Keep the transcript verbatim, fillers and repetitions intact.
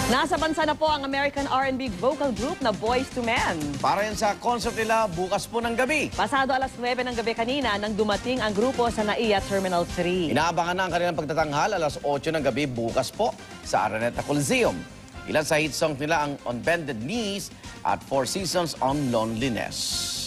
Nasa bansa na po ang American R and B vocal group na Boyz two Men. Para yan sa concert nila bukas po ng gabi. Pasado alas nuwebe ng gabi kanina nang dumating ang grupo sa Naiya Terminal three. Inaabangan na ang kanilang pagtatanghal alas otso ng gabi bukas po sa Araneta Coliseum. Ilan sa hit songs nila ang On Bended Knees at Four Seasons on Loneliness.